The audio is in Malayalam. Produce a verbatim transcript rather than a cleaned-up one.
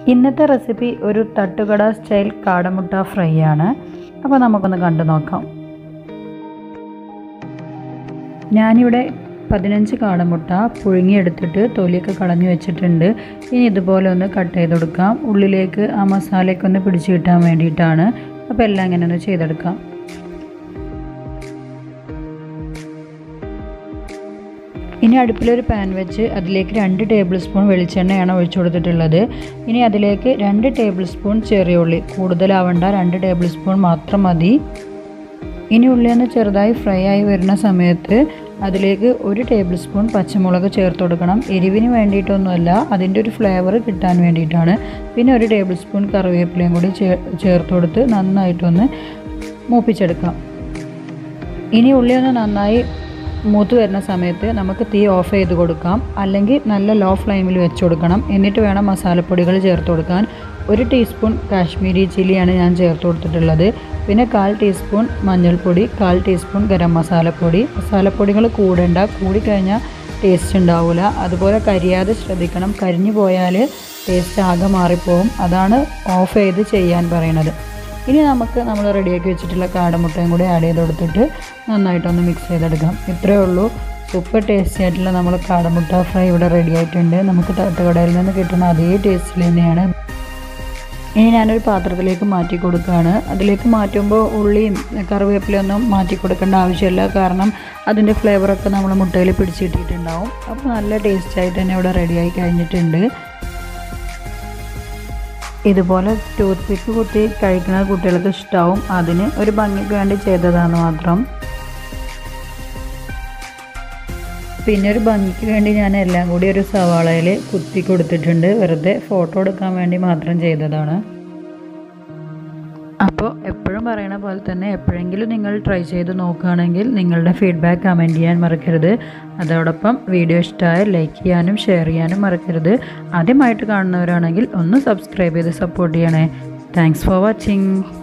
ഇന്നത്തെ റെസിപ്പി ഒരു തട്ടുകട സ്റ്റൈൽ കാടമുട്ട ഫ്രൈ ആണ്. അപ്പോൾ നമുക്കൊന്ന് കണ്ടു നോക്കാം. ഞാനിവിടെ പതിനഞ്ച് കാടമുട്ട പുഴുങ്ങിയെടുത്തിട്ട് തൊലിയൊക്കെ കളഞ്ഞു വെച്ചിട്ടുണ്ട്. ഇനി ഇതുപോലെ ഒന്ന് കട്ട് ചെയ്ത് കൊടുക്കാം. ഉള്ളിലേക്ക് ആ മസാലയൊക്കെ ഒന്ന് പിടിച്ചു കിട്ടാൻ വേണ്ടിയിട്ടാണ്. അപ്പോൾ എല്ലാം ഇങ്ങനെ ഒന്ന് ചെയ്തെടുക്കാം. ഇനി അടുപ്പിലൊരു പാൻ വെച്ച് അതിലേക്ക് രണ്ട് ടേബിൾ സ്പൂൺ വെളിച്ചെണ്ണയാണ് ഒഴിച്ചു കൊടുത്തിട്ടുള്ളത്. ഇനി അതിലേക്ക് രണ്ട് ടേബിൾ സ്പൂൺ ചെറിയ ഉള്ളി, കൂടുതലാവണ്ട, രണ്ട് ടേബിൾ സ്പൂൺ മാത്രം മതി. ഇനി ഉള്ളി ഒന്ന് ചെറുതായി ഫ്രൈ ആയി വരുന്ന സമയത്ത് അതിലേക്ക് ഒരു ടേബിൾ സ്പൂൺ പച്ചമുളക് ചേർത്ത് കൊടുക്കണം. എരിവിന് വേണ്ടിയിട്ടൊന്നുമല്ല, അതിൻ്റെ ഒരു ഫ്ലേവർ കിട്ടാൻ വേണ്ടിയിട്ടാണ്. പിന്നെ ഒരു ടേബിൾ സ്പൂൺ കറിവേപ്പിലയും കൂടി ചേർത്ത് കൊടുത്ത് നന്നായിട്ടൊന്ന് മൂപ്പിച്ചെടുക്കാം. ഇനി ഉള്ളി ഒന്ന് നന്നായി മൂത്ത് വരുന്ന സമയത്ത് നമുക്ക് തീ ഓഫ് ചെയ്ത് കൊടുക്കാം, അല്ലെങ്കിൽ നല്ല ലോ ഫ്ലെയിമിൽ വെച്ച് കൊടുക്കണം. എന്നിട്ട് വേണം മസാലപ്പൊടികൾ ചേർത്ത് കൊടുക്കാൻ. ഒരു ടീസ്പൂൺ കാശ്മീരി ചില്ലിയാണ് ഞാൻ ചേർത്ത് കൊടുത്തിട്ടുള്ളത്. പിന്നെ കാൽ ടീസ്പൂൺ മഞ്ഞൾപ്പൊടി, കാൽ ടീസ്പൂൺ ഗരം മസാലപ്പൊടി. മസാലപ്പൊടികൾ കൂടേണ്ട, കൂടിക്കഴിഞ്ഞാൽ ടേസ്റ്റ് ഉണ്ടാവില്ല. അതുപോലെ കരിയാതെ ശ്രദ്ധിക്കണം. കരിഞ്ഞു പോയാൽ ടേസ്റ്റ് ആകെ മാറിപ്പോവും. അതാണ് ഓഫ് ചെയ്ത് ചെയ്യാൻ പറയുന്നത്. ഇനി നമുക്ക് നമ്മൾ റെഡിയാക്കി വെച്ചിട്ടുള്ള കാടമുട്ടയും കൂടി ആഡ് ചെയ്ത് കൊടുത്തിട്ട് നന്നായിട്ടൊന്ന് മിക്സ് ചെയ്തെടുക്കാം. ഇത്രയേ ഉള്ളൂ. സൂപ്പർ ടേസ്റ്റി ആയിട്ടുള്ള നമ്മൾ കാടമുട്ട ഫ്രൈ ഇവിടെ റെഡി ആയിട്ടുണ്ട്. നമുക്ക് തട്ടുകടയിൽ നിന്ന് കിട്ടുന്ന അതേ ടേസ്റ്റിൽ തന്നെയാണ്. ഇനി ഞാനൊരു പാത്രത്തിലേക്ക് മാറ്റി കൊടുക്കുകയാണ്. അതിലേക്ക് മാറ്റുമ്പോൾ ഉള്ളിയും കറിവേപ്പിലൊന്നും മാറ്റി കൊടുക്കേണ്ട ആവശ്യമില്ല, കാരണം അതിൻ്റെ ഫ്ലേവറൊക്കെ നമ്മൾ മുട്ടയിൽ പിടിച്ചിട്ടിട്ടുണ്ടാവും. അപ്പോൾ നല്ല ടേസ്റ്റായിട്ട് തന്നെ ഇവിടെ റെഡിയായി കഴിഞ്ഞിട്ടുണ്ട്. ഇതുപോലെ ടൂത്ത് പിക്ക് കുത്തി കഴിക്കുന്ന കുട്ടികൾക്ക് ഇഷ്ടമാവും. അതിന് ഒരു ഭംഗിക്ക് വേണ്ടി ചെയ്തതാണ് മാത്രം. പിന്നെ ഒരു ഭംഗിക്ക് വേണ്ടി ഞാൻ എല്ലാം കൂടി ഒരു സവാളയിൽ കുത്തി കൊടുത്തിട്ടുണ്ട്. വെറുതെ ഫോട്ടോ എടുക്കാൻ വേണ്ടി മാത്രം ചെയ്തതാണ്. അപ്പോൾ എപ്പോഴും പറയണ പോലെ തന്നെ എപ്പോഴെങ്കിലും നിങ്ങൾ ട്രൈ ചെയ്ത് നോക്കുകയാണെങ്കിൽ നിങ്ങളുടെ ഫീഡ്ബാക്ക് കമൻറ്റ് ചെയ്യാൻ മറക്കരുത്. അതോടൊപ്പം വീഡിയോ ഇഷ്ടമായാൽ ലൈക്ക് ചെയ്യാനും ഷെയർ ചെയ്യാനും മറക്കരുത്. ആദ്യമായിട്ട് കാണുന്നവരാണെങ്കിൽ ഒന്ന് സബ്സ്ക്രൈബ് ചെയ്ത് സപ്പോർട്ട് ചെയ്യണേ. Thanks for watching.